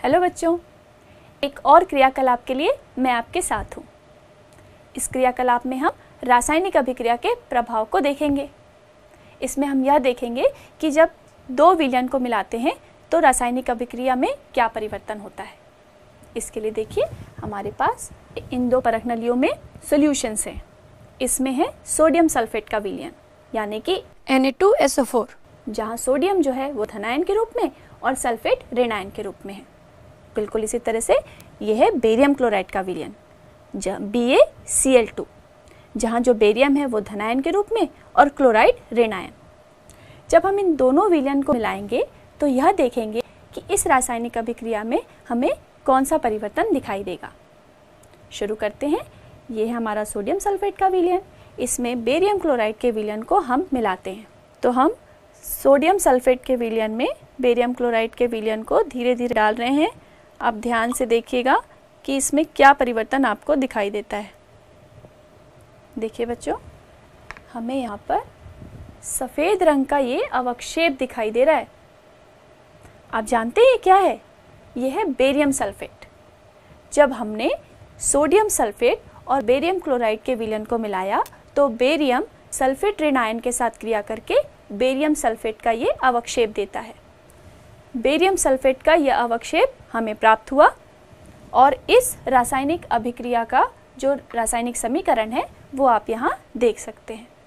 Hello बच्चों, एक और क्रियाकलाप के लिए मैं आपके साथ हूँ। इस क्रियाकलाप में हम रासायनिक अभिक्रिया के प्रभाव को देखेंगे। इसमें हम यह देखेंगे कि जब दो विलयन को मिलाते हैं तो रासायनिक अभिक्रिया में क्या परिवर्तन होता है। इसके लिए देखिए, हमारे पास इन दो परख नलियों में सॉल्यूशंस हैं। इसमें है सोडियम सल्फेट का विलयन यानी कि Na2SO4, जहाँ सोडियम जो है वो धनायन के रूप में और सल्फेट ऋणायन के रूप में है। बिल्कुल इसी तरह से यह है बेरियम क्लोराइड का विलयन BaCl2, जहाँ जो बेरियम है वो धनायन के रूप में और क्लोराइड ऋणायन। जब हम इन दोनों विलयन को मिलाएंगे तो यह देखेंगे कि इस रासायनिक अभिक्रिया में हमें कौन सा परिवर्तन दिखाई देगा। शुरू करते हैं। ये है हमारा सोडियम सल्फेट का विलयन। इसमें बेरियम क्लोराइड के विलयन को हम मिलाते हैं। तो हम सोडियम सल्फेट के विलयन में बेरियम क्लोराइड के विलयन को धीरे धीरे डाल रहे हैं। आप ध्यान से देखिएगा कि इसमें क्या परिवर्तन आपको दिखाई देता है। देखिए बच्चों, हमें यहाँ पर सफ़ेद रंग का ये अवक्षेप दिखाई दे रहा है। आप जानते हैं ये क्या है? ये है बेरियम सल्फेट। जब हमने सोडियम सल्फेट और बेरियम क्लोराइड के विलयन को मिलाया तो बेरियम सल्फेट ऋणायन के साथ क्रिया करके बेरियम सल्फेट का ये अवक्षेप देता है। बेरियम सल्फेट का यह अवक्षेप हमें प्राप्त हुआ और इस रासायनिक अभिक्रिया का जो रासायनिक समीकरण है वो आप यहाँ देख सकते हैं।